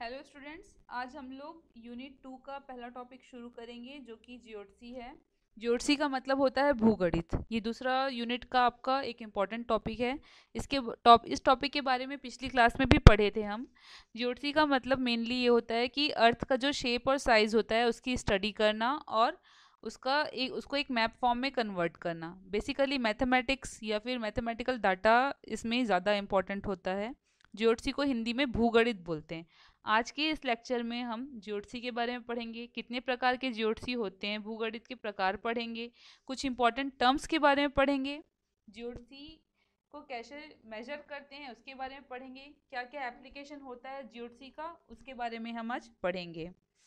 Hello students, आज हम लोग यूनिट 2 का पहला टॉपिक शुरू करेंगे जो कि ज्योतिषी है। ज्योतिषी का मतलब होता है भूगणित। ये दूसरा यूनिट का आपका एक इम्पॉर्टेंट टॉपिक है। इस टॉपिक के बारे में पिछली क्लास में भी पढ़े थे हम। ज्योतिषी का मतलब मेनली ये होता है कि अर्थ का जो शेप और साइज होता है उसकी स्टडी करना और उसको एक मैप फॉर्म में कन्वर्ट करना। बेसिकली मैथमेटिक्स या फिर मैथमेटिकल डाटा इसमें ज़्यादा इम्पॉर्टेंट होता है। ज्योतिषी को हिंदी में भूगणित बोलते हैं। आज के इस लेक्चर में हम ज्योतिषी के बारे में पढ़ेंगे, कितने प्रकार के ज्योतिषी होते हैं, भूगणित के प्रकार पढ़ेंगे, कुछ इंपॉर्टेंट टर्म्स के बारे में पढ़ेंगे, ज्योतिषी को कैसे मेजर करते हैं उसके बारे में पढ़ेंगे, क्या क्या एप्लीकेशन होता है ज्योतिषी का उसके बारे में हम आज पढ़ेंगे।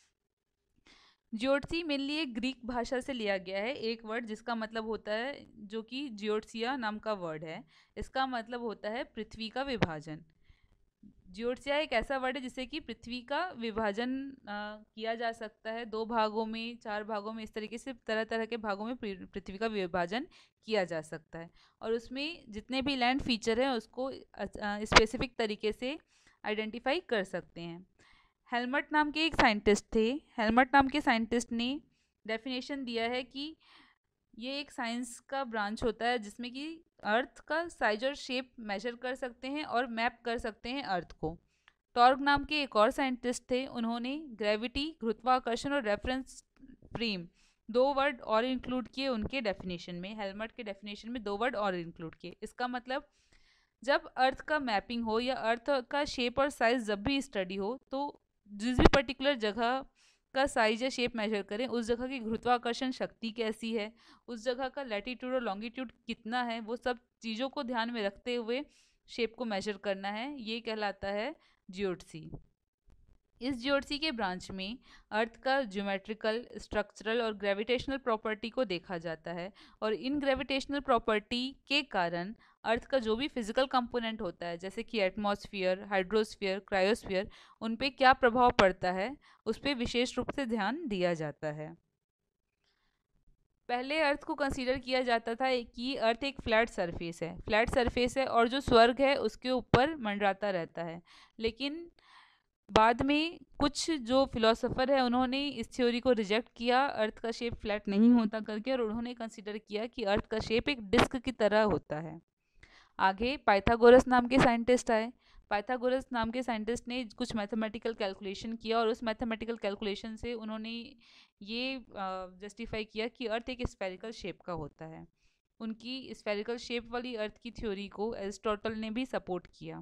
ज्योतिषी मेनली एक ग्रीक भाषा से लिया गया है एक वर्ड जिसका मतलब होता है, जो कि ज्योतिषिया नाम का वर्ड है। इसका मतलब होता है पृथ्वी का विभाजन। ज्योतिषिया एक ऐसा वर्ड है जिससे कि पृथ्वी का विभाजन किया जा सकता है, दो भागों में, चार भागों में, इस तरीके से तरह तरह के भागों में पृथ्वी का विभाजन किया जा सकता है। और उसमें जितने भी लैंड फीचर हैं उसको स्पेसिफिक तरीके से आइडेंटिफाई कर सकते हैं। हेलमट नाम के एक साइंटिस्ट थे। हेलमट नाम के साइंटिस्ट ने डेफिनेशन दिया है कि ये एक साइंस का ब्रांच होता है जिसमें कि अर्थ का साइज और शेप मेजर कर सकते हैं और मैप कर सकते हैं अर्थ को। टॉर्ग नाम के एक और साइंटिस्ट थे। उन्होंने ग्रेविटी, गुरुत्वाकर्षण और रेफरेंस फ्रेम, दो वर्ड और इंक्लूड किए उनके डेफिनेशन में। हेलमट के डेफिनेशन में दो वर्ड और इंक्लूड किए। इसका मतलब जब अर्थ का मैपिंग हो या अर्थ का शेप और साइज जब भी स्टडी हो तो जिस भी पर्टिकुलर जगह का साइज या शेप मेजर करें उस जगह की गुरुत्वाकर्षण शक्ति कैसी है, उस जगह का लैटिट्यूड और लॉन्गिट्यूड कितना है, वो सब चीज़ों को ध्यान में रखते हुए शेप को मेजर करना है। ये कहलाता है जियोडसी। इस ज्योतिषी के ब्रांच में अर्थ का ज्योमेट्रिकल, स्ट्रक्चरल और ग्रेविटेशनल प्रॉपर्टी को देखा जाता है। और इन ग्रेविटेशनल प्रॉपर्टी के कारण अर्थ का जो भी फिजिकल कंपोनेंट होता है, जैसे कि एटमॉस्फेयर, हाइड्रोस्फीयर, क्रायोस्फीयर, उन पे क्या प्रभाव पड़ता है उस पर विशेष रूप से ध्यान दिया जाता है। पहले अर्थ को कंसीडर किया जाता था कि अर्थ एक फ्लैट सरफेस है और जो स्वर्ग है उसके ऊपर मंडराता रहता है। लेकिन बाद में कुछ जो फिलोसोफर है उन्होंने इस थ्योरी को रिजेक्ट किया, अर्थ का शेप फ्लैट नहीं होता करके, और उन्होंने कंसीडर किया कि अर्थ का शेप एक डिस्क की तरह होता है। आगे पाइथागोरस नाम के साइंटिस्ट आए। पाइथागोरस नाम के साइंटिस्ट ने कुछ मैथमेटिकल कैलकुलेशन किया और उस मैथमेटिकल कैलकुलेशन से उन्होंने ये जस्टिफाई किया कि अर्थ एक स्फेरिकल शेप का होता है। उनकी स्फेरिकल शेप वाली अर्थ की थ्योरी को एरिस्टोटल ने भी सपोर्ट किया।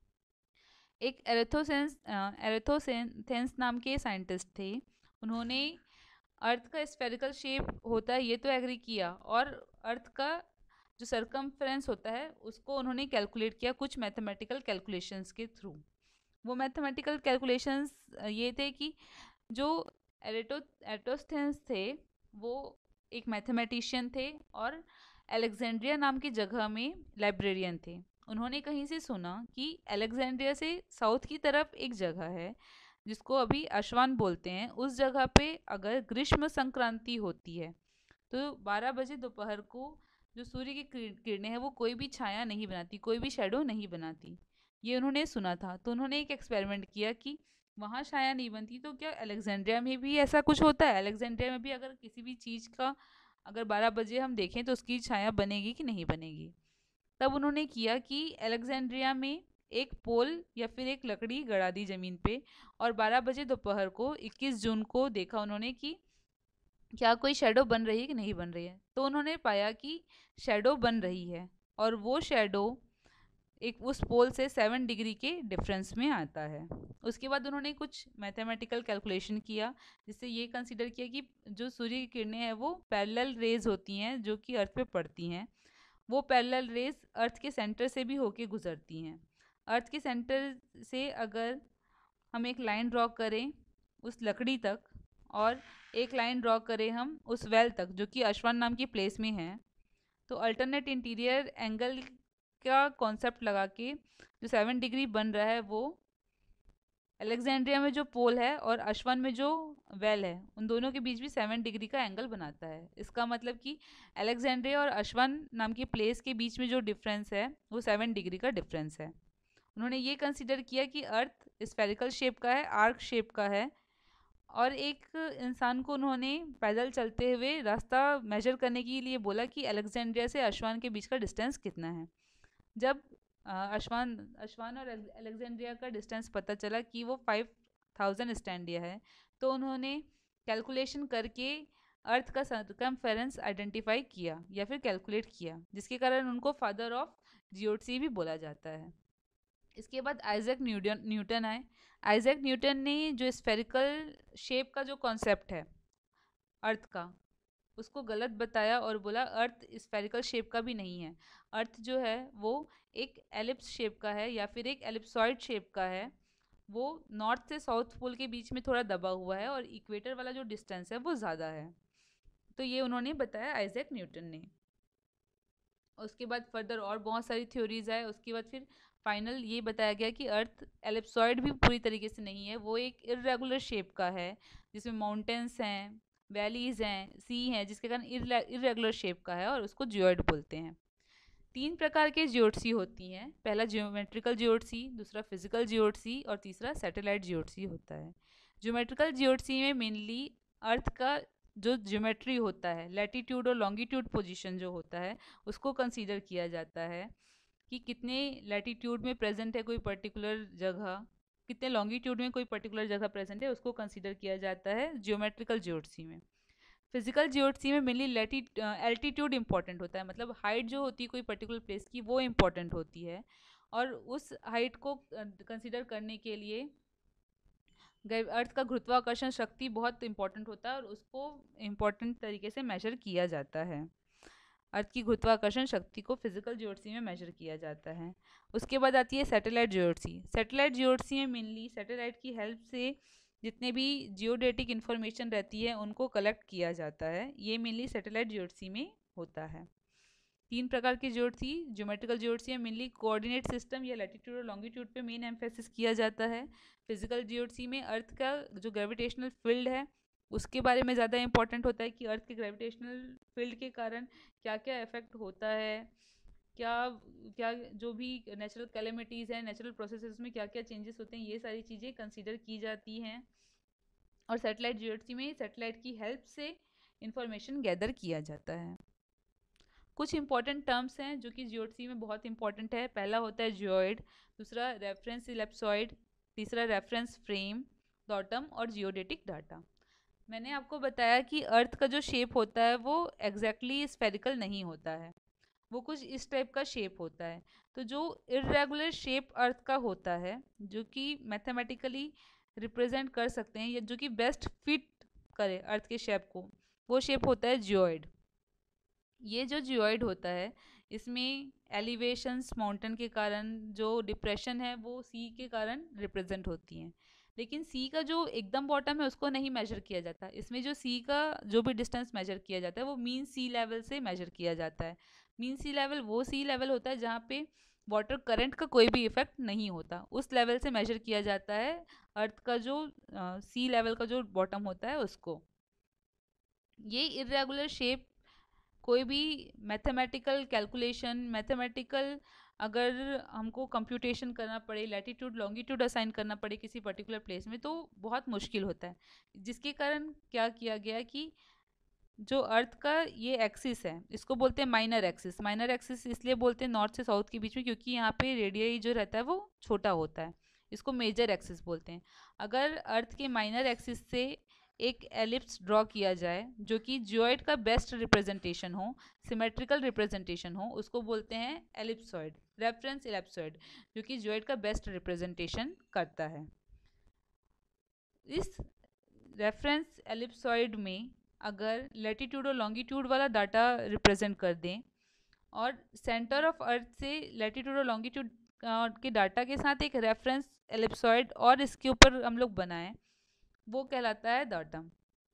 एक एरेथोसेंस नाम के साइंटिस्ट थे। उन्होंने अर्थ का स्फेरिकल शेप होता है ये तो एग्री किया, और अर्थ का जो सरकमफ्रेंस होता है उसको उन्होंने कैलकुलेट किया कुछ मैथमेटिकल कैलकुलेशंस के थ्रू। वो मैथमेटिकल कैलकुलेशंस ये थे कि जो एरेटोस्थेंस थे वो एक मैथमेटिशियन थे और अलेक्जेंड्रिया नाम की जगह में लाइब्रेरियन थे। उन्होंने कहीं से सुना कि अलेक्जेंड्रिया से साउथ की तरफ एक जगह है जिसको अभी अश्वान बोलते हैं। उस जगह पे अगर ग्रीष्म संक्रांति होती है तो 12 बजे दोपहर को जो सूर्य की किरणें हैं वो कोई भी छाया नहीं बनाती, कोई भी शेडो नहीं बनाती। ये उन्होंने सुना था, तो उन्होंने एक एक्सपेरिमेंट किया कि वहाँ छाया नहीं बनती तो क्या अलेक्जेंड्रिया में भी ऐसा कुछ होता है। अलेक्जेंड्रिया में भी अगर किसी भी चीज़ का अगर 12 बजे हम देखें तो उसकी छाया बनेगी कि नहीं बनेगी। तब उन्होंने किया कि अलेक्जेंड्रिया में एक पोल या फिर एक लकड़ी गड़ा दी जमीन पे, और 12 बजे दोपहर को 21 जून को देखा उन्होंने कि क्या कोई शेडो बन रही है कि नहीं बन रही है। तो उन्होंने पाया कि शेडो बन रही है, और वो शेडो एक उस पोल से 7 डिग्री के डिफरेंस में आता है। उसके बाद उन्होंने कुछ मैथमेटिकल कैलकुलेशन किया जिससे ये कंसीडर किया कि जो सूर्य की किरणें हैं वो पैरेलल रेज होती हैं जो कि अर्थ पे पड़ती हैं। वो पैरेलल रेज अर्थ के सेंटर से भी होके गुजरती हैं। अर्थ के सेंटर से अगर हम एक लाइन ड्रॉ करें उस लकड़ी तक, और एक लाइन ड्रॉ करें हम उस वेल तक जो कि अश्वन नाम की प्लेस में है, तो अल्टरनेट इंटीरियर एंगल का कॉन्सेप्ट लगा के जो 7 डिग्री बन रहा है वो अलेक्जेंड्रिया में जो पोल है और अश्वन में जो वेल है उन दोनों के बीच भी 7 डिग्री का एंगल बनाता है। इसका मतलब कि अलेक्जेंड्रिया और अश्वन नाम की प्लेस के बीच में जो डिफरेंस है वो 7 डिग्री का डिफरेंस है। उन्होंने ये कंसिडर किया कि अर्थ स्फेरिकल शेप का है, आर्क शेप का है, और एक इंसान को उन्होंने पैदल चलते हुए रास्ता मेजर करने के लिए बोला कि अलेक्जेंड्रिया से अश्वान के बीच का डिस्टेंस कितना है। जब अश्वान अश्वान और अलेक्जेंड्रिया का डिस्टेंस पता चला कि वो 5000 स्टैंडिया है, तो उन्होंने कैलकुलेशन करके अर्थ का सरकमफेरेंस आइडेंटिफाई किया या फिर कैलकुलेट किया, जिसके कारण उनको फादर ऑफ जियोट्सी भी बोला जाता है। इसके बाद आइजैक न्यूटन न्यूटन आए। आइजैक न्यूटन ने जो स्फेरिकल शेप का जो कॉन्सेप्ट है अर्थ का, उसको गलत बताया और बोला अर्थ स्फेरिकल शेप का भी नहीं है। अर्थ जो है वो एक एलिप्स शेप का है या फिर एक एलिप्सॉइड शेप का है। वो नॉर्थ से साउथ पोल के बीच में थोड़ा दबा हुआ है और इक्वेटर वाला जो डिस्टेंस है वो ज़्यादा है। तो ये उन्होंने बताया आइजैक न्यूटन ने। उसके बाद फर्दर और बहुत सारी थ्योरीज आए। उसके बाद फिर फाइनल ये बताया गया कि अर्थ एलिप्सॉइड भी पूरी तरीके से नहीं है, वो एक इरेगुलर शेप का है जिसमें माउंटेन्स हैं, वैलीज हैं, सी हैं, जिसके कारण इरेगुलर शेप का है और उसको जियोइड बोलते हैं। तीन प्रकार के जियोट्सी होती हैं। पहला जियोमेट्रिकल जियोट्सी, दूसरा फिजिकल जियोट्सी और तीसरा सैटेलाइट जियोट्सी होता है। जियोमेट्रिकल जियोट्सी में मेनली अर्थ का जो ज्योमेट्री होता है, लैटिट्यूड और लॉन्गिट्यूड पोजीशन जो होता है, उसको कंसीडर किया जाता है कि कितने लैटिट्यूड में प्रेजेंट है कोई पर्टिकुलर जगह, कितने लॉन्गिट्यूड में कोई पर्टिकुलर जगह प्रेजेंट है, उसको कंसीडर किया जाता है जियोमेट्रिकल जियोट्सी में। फिजिकल जियोट्सी में मेनली एल्टीट्यूड इंपॉर्टेंट होता है, मतलब हाइट जो होती है कोई पर्टिकुलर प्लेस की वो इंपॉर्टेंट होती है, और उस हाइट को कंसीडर करने के लिए अर्थ का गुरुत्वाकर्षण शक्ति बहुत इंपॉर्टेंट होता है और उसको इम्पॉर्टेंट तरीके से मेजर किया जाता है। अर्थ की गुरुत्वाकर्षण शक्ति को फिजिकल जियोट्सी में मेजर किया जाता है। उसके बाद आती है सैटेलाइट जियोट्सी। सैटेलाइट जियोट्सी में मेनली सैटेलाइट की हेल्प से जितने भी जियोडेटिक इन्फॉर्मेशन रहती है उनको कलेक्ट किया जाता है। ये मेनली सैटेलाइट जियोट्सी में होता है। तीन प्रकार की जियोट्सी। ज्योमेट्रिकल जियोट्सी में मेनली कोऑर्डिनेट सिस्टम या लैटिट्यूड और लॉन्गिट्यूड पे मेन एम्फेसिस किया जाता है। फिजिकल जियोट्सी में अर्थ का जो ग्रेविटेशनल फील्ड है उसके बारे में ज़्यादा इंपॉर्टेंट होता है कि अर्थ के ग्रेविटेशनल फील्ड के कारण क्या क्या इफेक्ट होता है, क्या क्या जो भी नेचुरल कैलेमिटीज़ हैं, नेचुरल प्रोसेसेस में क्या क्या चेंजेस होते हैं, ये सारी चीज़ें कंसीडर की जाती हैं। और सैटेलाइट जियोट्सी में सैटेलाइट की हेल्प से इंफॉर्मेशन गैदर किया जाता है। कुछ इंपॉर्टेंट टर्म्स हैं जो कि जियोट्सी में बहुत इंपॉर्टेंट है। पहला होता है जियोइड, दूसरा रेफरेंस इलेप्सॉइड, तीसरा रेफरेंस फ्रेम, डॉटम और जियोडेटिक डाटा। मैंने आपको बताया कि अर्थ का जो शेप होता है वो एग्जैक्टली स्फेरिकल नहीं होता है, वो कुछ इस टाइप का शेप होता है। तो जो इरेगुलर शेप अर्थ का होता है जो कि मैथमेटिकली रिप्रेजेंट कर सकते हैं या जो कि बेस्ट फिट करे अर्थ के शेप को, वो शेप होता है जियोइड। ये जो जियोइड होता है इसमें एलिवेशंस माउंटेन के कारण जो डिप्रेशन है वो सी के कारण रिप्रेजेंट होती हैं। लेकिन सी का जो एकदम बॉटम है उसको नहीं मेजर किया जाता। इसमें जो सी का जो भी डिस्टेंस मेजर किया जाता है वो मीन सी लेवल से मेजर किया जाता है। मीन सी लेवल वो सी लेवल होता है जहाँ पे वाटर करंट का कोई भी इफेक्ट नहीं होता, उस लेवल से मेजर किया जाता है अर्थ का जो सी लेवल का जो बॉटम होता है उसको। ये इरेगुलर शेप कोई भी मैथमेटिकल कैलकुलेशन, मैथमेटिकल अगर हमको कंप्यूटेशन करना पड़े, लैटिट्यूड लॉन्गिट्यूड असाइन करना पड़े किसी पर्टिकुलर प्लेस में तो बहुत मुश्किल होता है। जिसके कारण क्या किया गया कि जो अर्थ का ये एक्सिस है इसको बोलते हैं माइनर एक्सिस। माइनर एक्सिस इसलिए बोलते हैं नॉर्थ से साउथ के बीच में क्योंकि यहाँ पे रेडियई जो रहता है वो छोटा होता है, इसको मेजर एक्सिस बोलते हैं। अगर अर्थ के माइनर एक्सिस से एक एलिप्स ड्रॉ किया जाए जो कि जियोइड का बेस्ट रिप्रेजेंटेशन हो, सिमेट्रिकल रिप्रेजेंटेशन हो, उसको बोलते हैं एलिप्सॉइड, रेफरेंस एलिप्सॉइड, जो कि जियोइड का बेस्ट रिप्रेजेंटेशन करता है। इस रेफरेंस एलिप्सॉइड में अगर लैटिट्यूड और लॉन्गिट्यूड वाला डाटा रिप्रेजेंट कर दें और सेंटर ऑफ अर्थ से लैटिट्यूड और लॉन्गिट्यूड के डाटा के साथ एक रेफरेंस एलिप्सॉइड और इसके ऊपर हम लोग बनाएं, वो कहलाता है डाटम।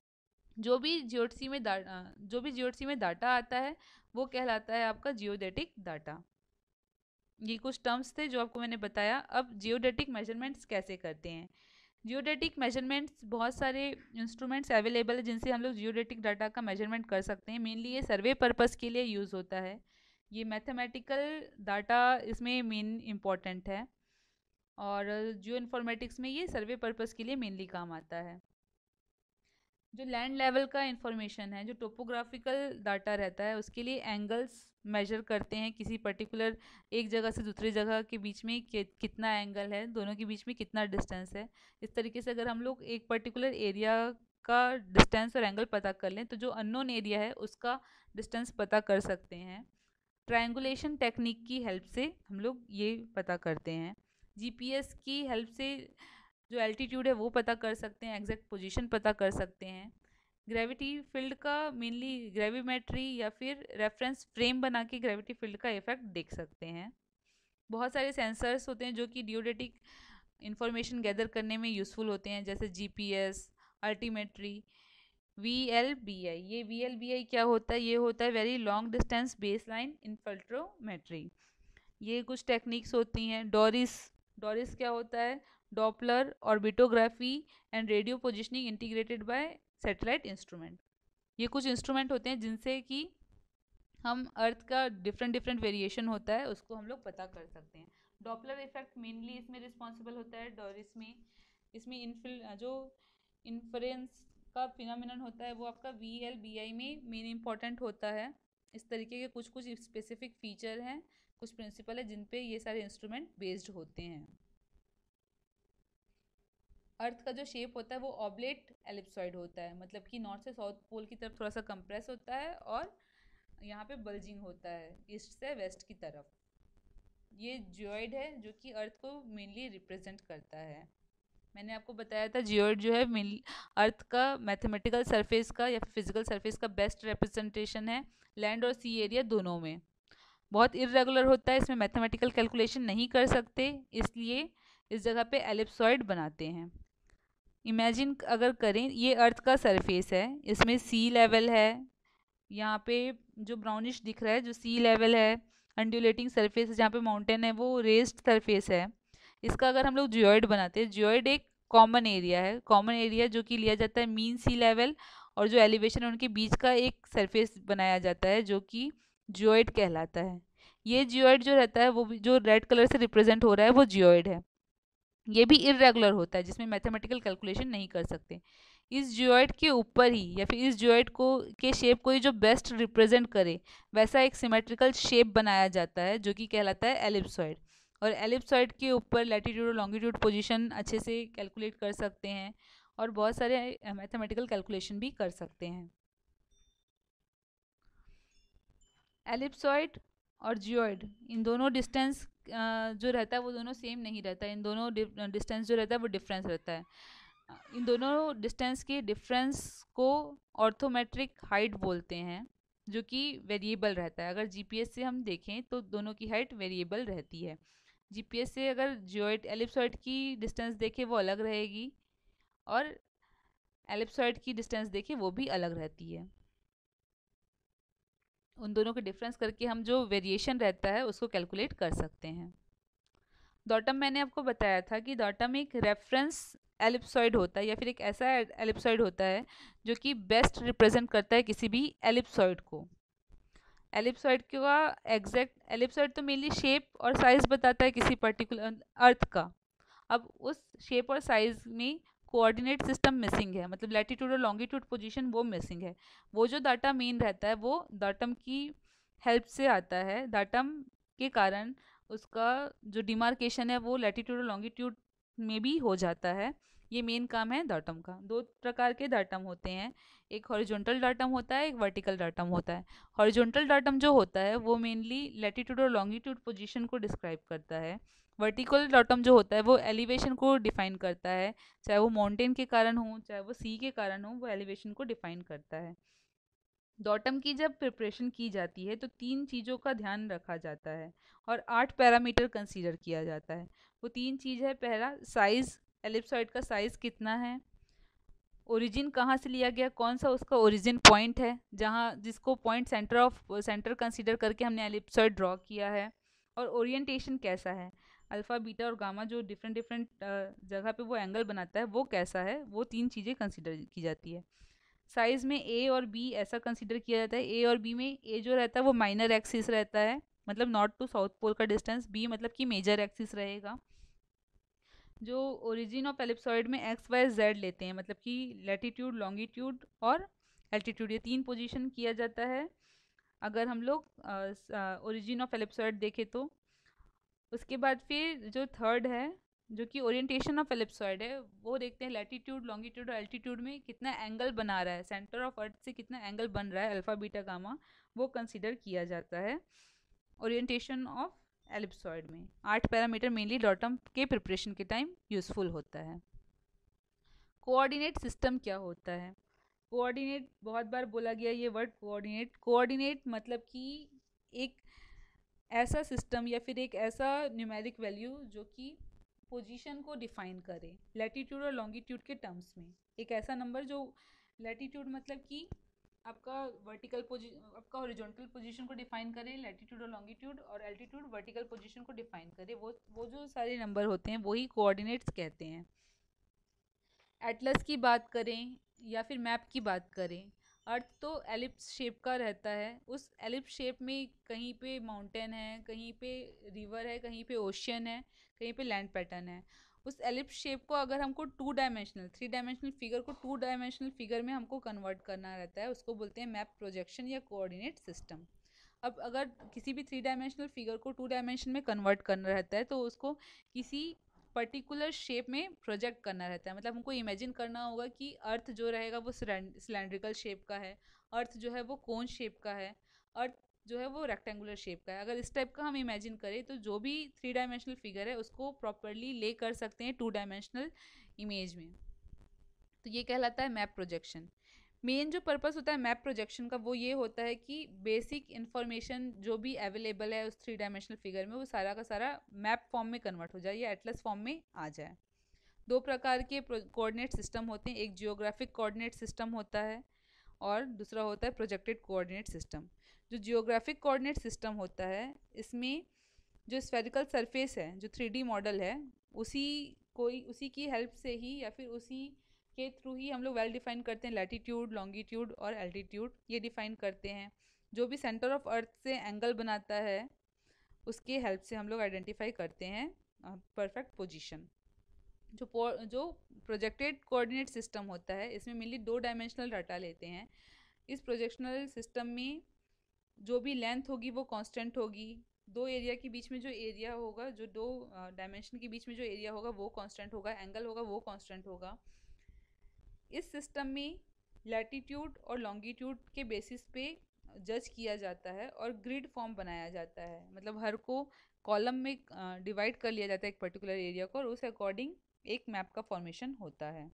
जो भी जियोट्सी में डाटा आता है वो कहलाता है आपका जियोडेटिक डाटा। ये कुछ टर्म्स थे जो आपको मैंने बताया। अब जियोडेटिक मेजरमेंट्स कैसे करते हैं। जियोडेटिक मेजरमेंट्स बहुत सारे इंस्ट्रूमेंट्स अवेलेबल है जिनसे हम लोग जियोडेटिक डाटा का मेजरमेंट कर सकते हैं। मेनली ये सर्वे पर्पस के लिए यूज़ होता है। ये मैथमेटिकल डाटा इसमें मेन इम्पॉर्टेंट है। और जियो इन्फॉर्मेटिक्स में ये सर्वे पर्पस के लिए मेनली काम आता है। जो लैंड लेवल का इंफॉर्मेशन है, जो टोपोग्राफिकल डाटा रहता है, उसके लिए एंगल्स मेजर करते हैं किसी पर्टिकुलर एक जगह से दूसरी जगह के बीच में कितना एंगल है, दोनों के बीच में कितना डिस्टेंस है। इस तरीके से अगर हम लोग एक पर्टिकुलर एरिया का डिस्टेंस और एंगल पता कर लें तो जो अननोन एरिया है उसका डिस्टेंस पता कर सकते हैं। ट्रायंगुलेशन टेक्निक की हेल्प से हम लोग ये पता करते हैं। जीपीएस की हेल्प से जो एल्टीट्यूड है वो पता कर सकते हैं, एग्जैक्ट पोजीशन पता कर सकते हैं। ग्रेविटी फील्ड का मेनली ग्रेविमेट्री या फिर रेफरेंस फ्रेम बना के ग्रेविटी फील्ड का इफेक्ट देख सकते हैं। बहुत सारे सेंसर्स होते हैं जो कि जियोडेटिक इंफॉर्मेशन गैदर करने में यूज़फुल होते हैं, जैसे जीपीएस, अल्टीमेट्री, VLBI। ये VLBI क्या होता है? ये होता है very long distance baseline interferometry. ये कुछ टेक्निक्स होती हैं। डोरिस, डोरिस क्या होता है? Doppler orbitography and radio positioning integrated by satellite instrument. ये कुछ इंस्ट्रूमेंट होते हैं जिनसे कि हम अर्थ का डिफरेंट डिफरेंट वेरिएशन होता है उसको हम लोग पता कर सकते हैं। डॉपलर इफेक्ट मेनली इसमें रिस्पॉन्सिबल होता है डोरिस में। इसमें जो इन्फ्रेंस का फिनोमिनन होता है वो आपका VLBI में मेन इंपॉर्टेंट होता है। इस तरीके के कुछ कुछ स्पेसिफिक फीचर हैं, कुछ प्रिंसिपल है जिन पे ये सारे इंस्ट्रूमेंट बेस्ड होते हैं। अर्थ का जो शेप होता है वो ऑब्लेट एलिप्सॉइड होता है, मतलब कि नॉर्थ से साउथ पोल की तरफ थोड़ा सा कंप्रेस होता है और यहाँ पे बल्जिंग होता है ईस्ट से वेस्ट की तरफ। ये जियोइड है जो कि अर्थ को मेनली रिप्रेजेंट करता है। मैंने आपको बताया था जियोइड जो है मेनली अर्थ का मैथमेटिकल सरफेस का या फिर फिजिकल सरफेस का बेस्ट रिप्रेजेंटेशन है लैंड और सी एरिया दोनों में। बहुत इरेगुलर होता है, इसमें मैथमेटिकल कैलकुलेशन नहीं कर सकते, इसलिए इस जगह पे एलिप्सॉइड बनाते हैं। इमेजिन अगर करें, ये अर्थ का सरफेस है, इसमें सी लेवल है, यहाँ पे जो ब्राउनिश दिख रहा है जो सी लेवल है, अंडुलेटिंग सरफेस जहाँ पे माउंटेन है वो रेस्ड सरफेस है। इसका अगर हम लोग जियोइड बनाते हैं, जियोइड एक कॉमन एरिया है, कॉमन एरिया जो कि लिया जाता है मीन सी लेवल और जो एलिवेशन है उनके बीच का एक सरफेस बनाया जाता है जो कि जियोइड कहलाता है। ये जियोइड जो रहता है वो जो रेड कलर से रिप्रेजेंट हो रहा है वो जियोइड है। ये भी इरेगुलर होता है जिसमें मैथमेटिकल कैलकुलेशन नहीं कर सकते। इस जियोइड के ऊपर ही या फिर इस जियोइड को के शेप को ही जो बेस्ट रिप्रेजेंट करे वैसा एक सिमेट्रिकल शेप बनाया जाता है जो कि कहलाता है एलिप्सॉइड। और एलिप्सॉइड के ऊपर लैटिट्यूड और लॉन्गिट्यूड पोजीशन अच्छे से कैलकुलेट कर सकते हैं और बहुत सारे मैथमेटिकल कैलकुलेशन भी कर सकते हैं। एलिप्सॉइड और जियोइड, इन दोनों डिस्टेंस जो रहता है वो दोनों सेम नहीं रहता है, इन दोनों डिस्टेंस जो रहता है वो डिफरेंस रहता है। इन दोनों डिस्टेंस के डिफरेंस को ऑर्थोमेट्रिक हाइट बोलते हैं जो कि वेरिएबल रहता है। अगर जीपीएस से हम देखें तो दोनों की हाइट वेरिएबल रहती है। जीपीएस से अगर जियोइड एलिप्सॉइड की डिस्टेंस देखें वो अलग रहेगी और एलिप्सॉइड की डिस्टेंस देखें वो भी अलग रहती है। उन दोनों के डिफरेंस करके हम जो वेरिएशन रहता है उसको कैलकुलेट कर सकते हैं। डॉटम मैंने आपको बताया था कि डॉटम एक रेफरेंस एलिप्सॉइड होता है या फिर एक ऐसा एलिप्सॉइड होता है जो कि बेस्ट रिप्रेजेंट करता है किसी भी एलिप्सॉइड को। एलिप्सॉइड का एग्जैक्ट एलिप्सॉइड तो मेनली शेप और साइज बताता है किसी पर्टिकुलर अर्थ का। अब उस शेप और साइज में कोऑर्डिनेट सिस्टम मिसिंग है, मतलब लैटिट्यूड और लॉन्गिट्यूड पोजीशन वो मिसिंग है। वो जो डाटा मेन रहता है वो डाटम की हेल्प से आता है। डाटम के कारण उसका जो डिमार्केशन है वो लैटिट्यूड और लॉन्गिट्यूड में भी हो जाता है। ये मेन काम है डाटम का। दो प्रकार के डाटम होते हैं, एक हॉरिजॉन्टल डाटम होता है, एक वर्टिकल डाटम होता है। हॉरिजॉन्टल डाटम जो होता है वो मेनली लैटिट्यूड और लॉन्गिट्यूड पोजीशन को डिस्क्राइब करता है। वर्टिकल डाटम जो होता है वो एलिवेशन को डिफाइन करता है, चाहे वो माउंटेन के कारण हो चाहे वो सी के कारण हो, वो एलिवेशन को डिफाइन करता है। डॉटम की जब प्रिपरेशन की जाती है तो 3 चीज़ों का ध्यान रखा जाता है और 8 पैरामीटर कंसीडर किया जाता है। वो 3 चीज़ है, पहला साइज़, एलिप्सॉइड का साइज़ कितना है, ओरिजिन कहाँ से लिया गया, कौन सा उसका ओरिजिन पॉइंट है जहाँ जिसको पॉइंट सेंटर कंसीडर करके हमने एलिप्सॉइड ड्रॉ किया है, और ओरिएंटेशन कैसा है, अल्फ़ा बीटा और गामा जो डिफरेंट डिफरेंट जगह पे वो एंगल बनाता है वो कैसा है, वो 3 चीज़ें कंसीडर की जाती है। साइज़ में ए और बी ऐसा कंसीडर किया जाता है। ए और बी में ए जो रहता है वो माइनर एक्सिस रहता है, मतलब नॉर्थ टू साउथ पोल का डिस्टेंस, बी मतलब कि मेजर एक्सिस रहेगा। जो ओरिजिन ऑफ एलिप्सॉइड में एक्स वाई जेड लेते हैं, मतलब कि लैटिट्यूड, लॉन्गिट्यूड और एल्टीट्यूड, ये तीन पोजीशन किया जाता है अगर हम लोग ओरिजिन ऑफ एलिप्सॉइड देखें तो। उसके बाद फिर जो थर्ड है, जो कि ओरिएंटेशन ऑफ एलिप्सॉइड है, वो देखते हैं लैटिट्यूड, लॉन्गिट्यूड और एल्टीट्यूड में कितना एंगल बना रहा है, सेंटर ऑफ अर्थ से कितना एंगल बन रहा है, अल्फा बीटा गामा, वो कंसिडर किया जाता है ओरिएंटेशन ऑफ एलिप्सॉइड में। 8 पैरामीटर मेनली डॉटम के प्रिपरेशन के टाइम यूजफुल होता है। कोऑर्डिनेट सिस्टम क्या होता है? कोऑर्डिनेट, बहुत बार बोला गया ये वर्ड कोऑर्डिनेट। कोऑर्डिनेट मतलब कि एक ऐसा सिस्टम या फिर एक ऐसा न्यूमेरिक वैल्यू जो कि पोजीशन को डिफाइन करे लैटिट्यूड और लॉन्गिट्यूड के टर्म्स में। एक ऐसा नंबर जो लैटिट्यूड मतलब कि आपका वर्टिकल पोजीशन, आपका हॉरिजॉन्टल पोजीशन को डिफाइन करे लैटिट्यूड और लॉन्गिट्यूड, और एल्टीट्यूड वर्टिकल पोजीशन को डिफाइन करे, वो जो सारे नंबर होते हैं वही कोऑर्डिनेट्स कहते हैं। एटलस की बात करें या फिर मैप की बात करें, अर्थ तो एलिप्स शेप का रहता है। उस एलिप्स शेप में कहीं पे माउंटेन है, कहीं पे रिवर है, कहीं पे ओशियन है, कहीं पे लैंड पैटर्न है। उस एलिप्स शेप को अगर हमको 2 डायमेंशनल, 3 डायमेंशनल फिगर को 2 डायमेंशनल फिगर में हमको कन्वर्ट करना रहता है, उसको बोलते हैं मैप, प्रोजेक्शन या कोऑर्डिनेट सिस्टम। अब अगर किसी भी 3 डायमेंशनल फिगर को 2 डायमेंशन में कन्वर्ट करना रहता है तो उसको किसी पर्टिकुलर शेप में प्रोजेक्ट करना रहता है। मतलब हमको इमेजिन करना होगा कि अर्थ जो रहेगा वो सिलेंड्रिकल शेप का है, अर्थ जो है वो कोन शेप का है, अर्थ जो है वो रेक्टेंगुलर शेप का है। अगर इस टाइप का हम इमेजिन करें तो जो भी 3 डायमेंशनल फिगर है उसको प्रॉपरली ले कर सकते हैं 2 डायमेंशनल इमेज में। तो ये कहलाता है मैप प्रोजेक्शन। मेन जो पर्पस होता है मैप प्रोजेक्शन का वो ये होता है कि बेसिक इन्फॉर्मेशन जो भी अवेलेबल है उस 3 डायमेंशनल फिगर में वो सारा का सारा मैप फॉर्म में कन्वर्ट हो जाए या एटलस फॉर्म में आ जाए। दो प्रकार के कोऑर्डिनेट सिस्टम होते हैं, एक जियोग्राफिक कोऑर्डिनेट सिस्टम होता है और दूसरा होता है प्रोजेक्टेड कोऑर्डिनेट सिस्टम। जो जियोग्राफिक कोऑर्डिनेट सिस्टम होता है इसमें जो स्फेरिकल सरफेस है, जो 3D मॉडल है, उसी उसी की हेल्प से ही या फिर उसी के थ्रू ही हम लोग वेल डिफाइन करते हैं लैटिट्यूड, लॉन्गिट्यूड और एल्टीट्यूड, ये डिफाइन करते हैं। जो भी सेंटर ऑफ अर्थ से एंगल बनाता है उसके हेल्प से हम लोग आइडेंटिफाई करते हैं परफेक्ट पोजीशन। जो प्रोजेक्टेड कोऑर्डिनेट सिस्टम होता है इसमें मेनली 2 डायमेंशनल डाटा लेते हैं। इस प्रोजेक्शनल सिस्टम में जो भी लेंथ होगी वो कांस्टेंट होगी, दो एरिया के बीच में जो एरिया होगा, जो दो डायमेंशन के बीच में जो एरिया होगा वो कांस्टेंट होगा, एंगल होगा वो कांस्टेंट होगा। इस सिस्टम में लैटिट्यूड और लॉन्गिट्यूड के बेसिस पे जज किया जाता है और ग्रिड फॉर्म बनाया जाता है। मतलब हर को कॉलम में डिवाइड कर लिया जाता है एक पर्टिकुलर एरिया को, और उस अकॉर्डिंग एक मैप का फॉर्मेशन होता है।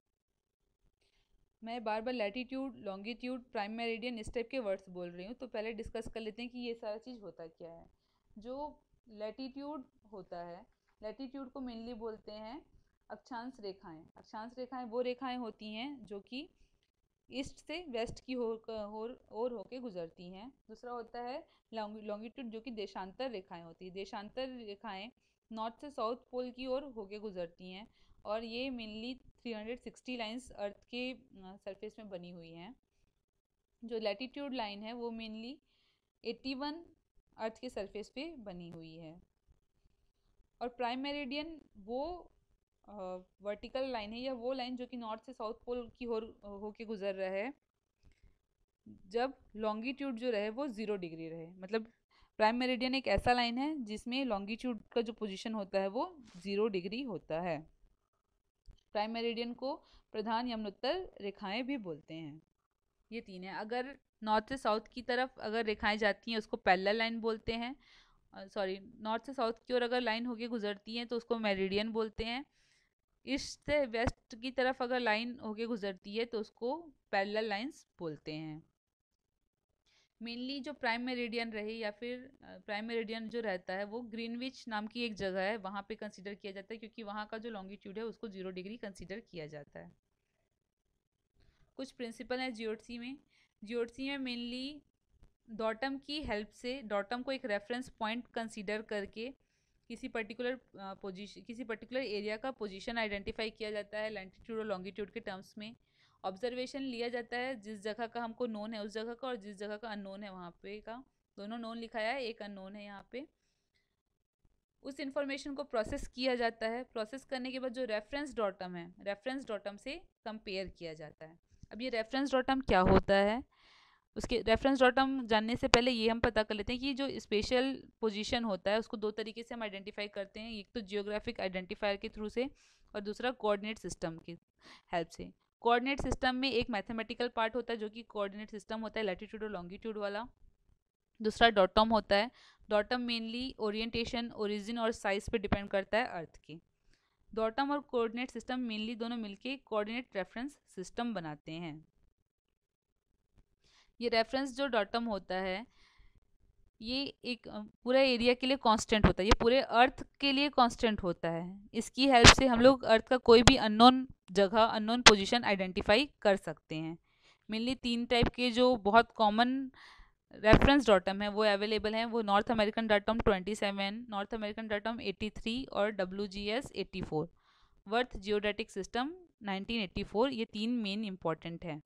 मैं बार बार लैटिट्यूड, लॉन्गिट्यूड, प्राइम मेरिडियन इस टाइप के वर्ड्स बोल रही हूँ, तो पहले डिस्कस कर लेते हैं कि ये सारा चीज़ होता क्या है। जो लैटिट्यूड होता है, लैटिट्यूड को मेनली बोलते हैं अक्षांश रेखाएं। अक्षांश रेखाएं वो रेखाएं होती हैं जो कि ईस्ट से वेस्ट की ओर होके गुजरती हैं। दूसरा होता है लॉन्गिट्यूड, जो कि देशांतर रेखाएं होती हैं। देशांतर रेखाएं नॉर्थ से साउथ पोल की ओर होके गुजरती हैं और ये मेनली 360 लाइंस अर्थ के सरफेस में बनी हुई हैं। जो लैटिट्यूड लाइन है वो मेनली 81 अर्थ के सरफेस पे बनी हुई है। और प्राइम मेरिडियन वो वर्टिकल लाइन है या वो लाइन जो कि नॉर्थ से साउथ पोल की ओर होके गुजर रहा है जब लॉन्गिट्यूड जो रहे वो 0 डिग्री रहे। मतलब प्राइम मेरिडियन एक ऐसा लाइन है जिसमें लॉन्गिट्यूड का जो पोजीशन होता है वो 0 डिग्री होता है। प्राइम मेरिडियन को प्रधान यमुनोत्तर रेखाएं भी बोलते हैं। ये तीन है। अगर नॉर्थ से साउथ की तरफ अगर रेखाएं जाती हैं उसको पैरेलल लाइन बोलते हैं। सॉरी, नॉर्थ से साउथ की ओर अगर लाइन होके गुजरती है तो उसको मेरिडियन बोलते हैं। ईस्ट से वेस्ट की तरफ अगर लाइन होके गुजरती है तो उसको पैरेलल लाइंस बोलते हैं। मेनली जो प्राइम मेरिडियन रहे या फिर प्राइम मेरिडियन जो रहता है वो ग्रीनविच नाम की एक जगह है वहाँ पे कंसीडर किया जाता है, क्योंकि वहाँ का जो लॉन्गिट्यूड है उसको 0 डिग्री कंसीडर किया जाता है। कुछ प्रिंसिपल है जियोट्सी में। जियोट्सी में मेनली डॉटम की हेल्प से, डॉटम को एक रेफरेंस पॉइंट कंसीडर करके किसी पर्टिकुलर एरिया का पोजीशन आइडेंटिफाई किया जाता है लैटिट्यूड और लॉन्गिट्यूड के टर्म्स में। ऑब्जर्वेशन लिया जाता है जिस जगह का हमको नोन है उस जगह का, और जिस जगह का अननोन है वहाँ पे का। दोनों नोन लिखाया है, एक अननोन है यहाँ पे। उस इंफॉर्मेशन को प्रोसेस किया जाता है। प्रोसेस करने के बाद जो रेफरेंस डॉटम है, रेफरेंस डॉटम से कंपेयर किया जाता है। अब ये रेफरेंस डॉटम क्या होता है, उसके रेफरेंस डॉटम जानने से पहले ये हम पता कर लेते हैं कि जो स्पेशल पोजीशन होता है उसको दो तरीके से हम आइडेंटिफाई करते हैं, एक तो जियोग्राफिक आइडेंटिफायर के थ्रू से और दूसरा कोऑर्डिनेट सिस्टम की हेल्प से। कोऑर्डिनेट सिस्टम में एक मैथमेटिकल पार्ट होता है जो कि कोऑर्डिनेट सिस्टम होता है लैटिट्यूड और लॉन्गिट्यूड वाला। दूसरा डॉटम होता है। डॉटम मेनली ओरिएंटेशन, ओरिजिन और साइज पे डिपेंड करता है अर्थ की। डॉटम और कोऑर्डिनेट सिस्टम मेनली दोनों मिलके कोऑर्डिनेट रेफरेंस सिस्टम बनाते हैं। ये रेफरेंस जो डॉटम होता है ये एक पूरा एरिया के लिए कांस्टेंट होता है, ये पूरे अर्थ के लिए कांस्टेंट होता है। इसकी हेल्प से हम लोग अर्थ का कोई भी अननोन जगह, अननोन पोजीशन आइडेंटिफाई कर सकते हैं। मेनली 3 टाइप के जो बहुत कॉमन रेफरेंस डॉटम है वो अवेलेबल हैं, वो North American datum 27, North American datum 83 और WGS 84। Worth geodetic system 1984। ये 3 मेन इंपॉर्टेंट है।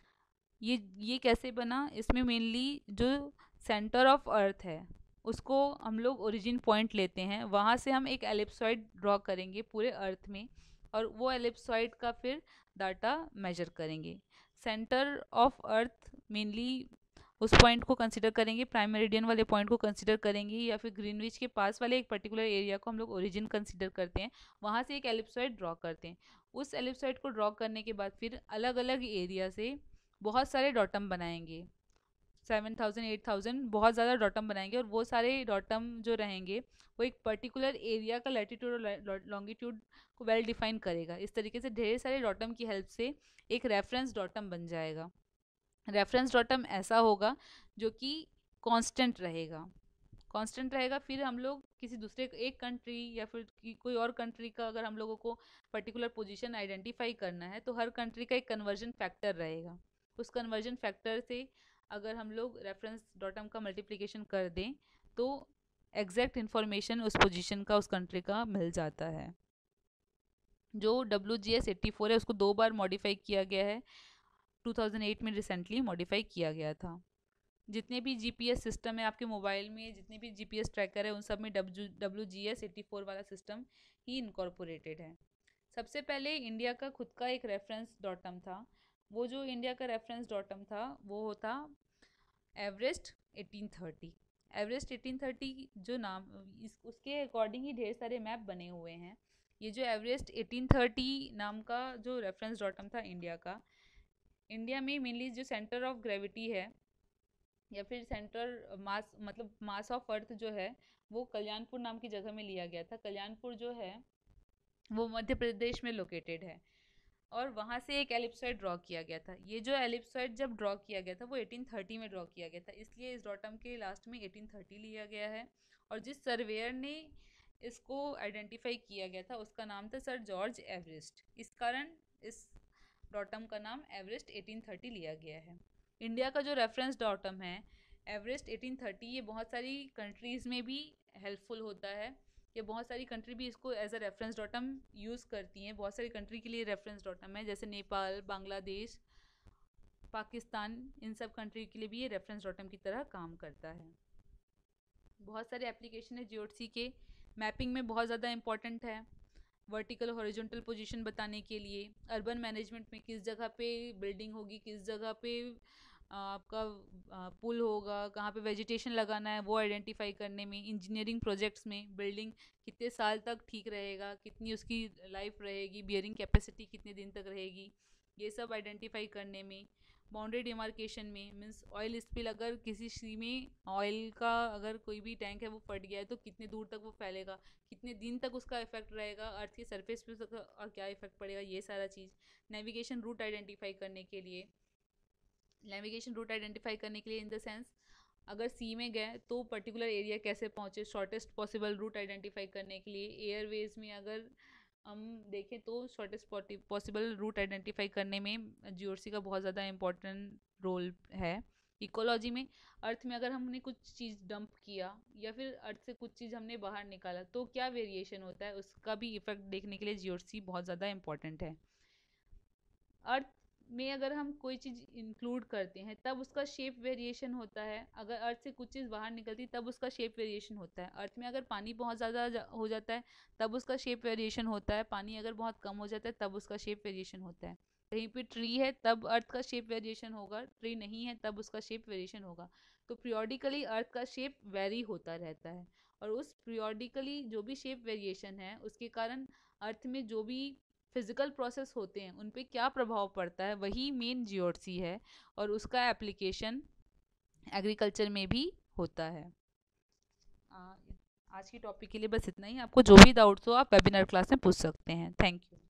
ये कैसे बना, इसमें मेनली जो सेंटर ऑफ अर्थ है उसको हम लोग ओरिजिन पॉइंट लेते हैं, वहाँ से हम एक एलिप्सॉइड ड्रॉ करेंगे पूरे अर्थ में और वो एलिप्सॉइड का फिर डाटा मेजर करेंगे। सेंटर ऑफ अर्थ मेनली उस पॉइंट को कंसिडर करेंगे, प्राइम मेरिडियन वाले पॉइंट को कंसिडर करेंगे, या फिर ग्रीनविच के पास वाले एक पर्टिकुलर एरिया को हम लोग ओरिजिन कंसिडर करते हैं, वहाँ से एक एलिप्सॉइड ड्रॉ करते हैं। उस एलिप्सॉइड को ड्रॉ करने के बाद फिर अलग अलग एरिया से बहुत सारे डॉटम बनाएंगे, 7000 8000 बहुत ज़्यादा डॉटम बनाएंगे, और वो सारे डॉटम जो रहेंगे वो एक पर्टिकुलर एरिया का लैटिट्यूड और लॉन्गिट्यूड को वेल डिफाइन करेगा। इस तरीके से ढेर सारे डॉटम की हेल्प से एक रेफरेंस डॉटम बन जाएगा। रेफरेंस डॉटम ऐसा होगा जो कि कांस्टेंट रहेगा, कांस्टेंट रहेगा। फिर हम लोग किसी दूसरे एक कंट्री या फिर कोई और कंट्री का अगर हम लोगों को पर्टिकुलर पोजीशन आइडेंटिफाई करना है तो हर कंट्री का एक कन्वर्जन फैक्टर रहेगा। उस कन्वर्जन फैक्टर से अगर हम लोग रेफरेंस डॉटम का मल्टीप्लिकेशन कर दें तो एग्जैक्ट इन्फॉर्मेशन उस पोजीशन का, उस कंट्री का मिल जाता है। जो WGS 84 है उसको 2 बार मॉडिफाई किया गया है, 2008 में रिसेंटली मॉडिफाई किया गया था। जितने भी जीपीएस सिस्टम है आपके मोबाइल में, जितने भी जीपीएस ट्रैकर है, उन सब में WGS 84 वाला सिस्टम ही इनकॉर्पोरेटेड है। सबसे पहले इंडिया का खुद का एक रेफरेंस डॉटम था। वो जो इंडिया का रेफरेंस डॉटम था वो होता एवरेस्ट 1830। एवरेस्ट 1830 जो नाम, उसके अकॉर्डिंग ही ढेर सारे मैप बने हुए हैं। ये जो एवरेस्ट 1830 नाम का जो रेफरेंस डॉटम था इंडिया का, इंडिया में मेनली जो सेंटर ऑफ ग्रेविटी है या फिर सेंटर मास, मतलब मास ऑफ अर्थ जो है, वो कल्याणपुर नाम की जगह में लिया गया था। कल्याणपुर जो है वो मध्य प्रदेश में लोकेटेड है, और वहाँ से एक एलिप्सॉइड ड्रॉ किया गया था। ये जो एलिप्सॉइड जब ड्रॉ किया गया था वो 1830 में ड्रॉ किया गया था, इसलिए इस डॉटम के लास्ट में 1830 लिया गया है। और जिस सर्वेयर ने इसको आइडेंटिफाई किया गया था उसका नाम था सर जॉर्ज एवरेस्ट, इस कारण इस डॉटम का नाम एवरेस्ट 1830 लिया गया है। इंडिया का जो रेफरेंस डॉटम है एवरेस्ट 1830, ये बहुत सारी कंट्रीज़ में भी हेल्पफुल होता है। ये बहुत सारी कंट्री भी इसको as a reference datum use करती हैं। बहुत सारी कंट्री के लिए रेफरेंस डॉटम है, जैसे नेपाल, बांग्लादेश, पाकिस्तान, इन सब कंट्री के लिए भी ये रेफरेंस डॉटम की तरह काम करता है। बहुत सारे एप्लीकेशन है जियोडसी के, मैपिंग में बहुत ज़्यादा इंपॉर्टेंट है। वर्टिकल हॉरिजॉन्टल पोजीशन बताने के लिए, अर्बन मैनेजमेंट में किस जगह पे बिल्डिंग होगी, किस जगह पे आपका पुल होगा, कहाँ पे वेजिटेशन लगाना है वो आइडेंटिफाई करने में, इंजीनियरिंग प्रोजेक्ट्स में बिल्डिंग कितने साल तक ठीक रहेगा, कितनी उसकी लाइफ रहेगी, बियरिंग कैपेसिटी कितने दिन तक रहेगी, ये सब आइडेंटिफाई करने में। बाउंड्री डिमार्केशन में मीन्स ऑयल स्पिल, अगर किसी सी में ऑयल का अगर कोई भी टैंक है वो फट गया है तो कितने दूर तक वो फैलेगा, कितने दिन तक उसका इफेक्ट रहेगा अर्थ की सरफेस पे और क्या इफेक्ट पड़ेगा, ये सारा चीज़। नेविगेशन रूट आइडेंटिफाई करने के लिए, नेविगेशन रूट आइडेंटिफाई करने के लिए इन द सेंस अगर सी में गए तो पर्टिकुलर एरिया कैसे पहुँचे, शॉर्टेस्ट पॉसिबल रूट आइडेंटिफाई करने के लिए। एयरवेज में अगर हम देखें तो शॉर्टेस्ट पॉसिबल रूट आइडेंटिफाई करने में जियोडसी का बहुत ज़्यादा इंपॉर्टेंट रोल है। इकोलॉजी में अर्थ में अगर हमने कुछ चीज़ डंप किया या फिर अर्थ से कुछ चीज़ हमने बाहर निकाला तो क्या वेरिएशन होता है, उसका भी इफेक्ट देखने के लिए जियोडसी बहुत ज़्यादा इंपॉर्टेंट है। अर्थ में अगर हम कोई चीज़ इंक्लूड करते हैं तब उसका शेप वेरिएशन होता है, अगर अर्थ से कुछ चीज़ बाहर निकलती है तब उसका शेप वेरिएशन होता है। अर्थ में अगर पानी बहुत ज़्यादा हो जाता है तब उसका शेप वेरिएशन होता है, पानी अगर बहुत कम हो जाता है तब उसका शेप वेरिएशन होता है। कहीं पे ट्री है तब अर्थ का शेप वेरिएशन होगा, ट्री नहीं है तब उसका शेप वेरिएशन होगा। तो पीरियोडिकली अर्थ का शेप वेरी होता रहता है, और उस पीरियोडिकली जो भी शेप वेरिएशन है उसके कारण अर्थ में जो भी फिजिकल प्रोसेस होते हैं उन पे क्या प्रभाव पड़ता है, वही मेन जियोडसी है, और उसका एप्लीकेशन एग्रीकल्चर में भी होता है। आ, आज की टॉपिक के लिए बस इतना ही। आपको जो भी डाउट्स हो आप वेबिनार क्लास में पूछ सकते हैं। Thank you.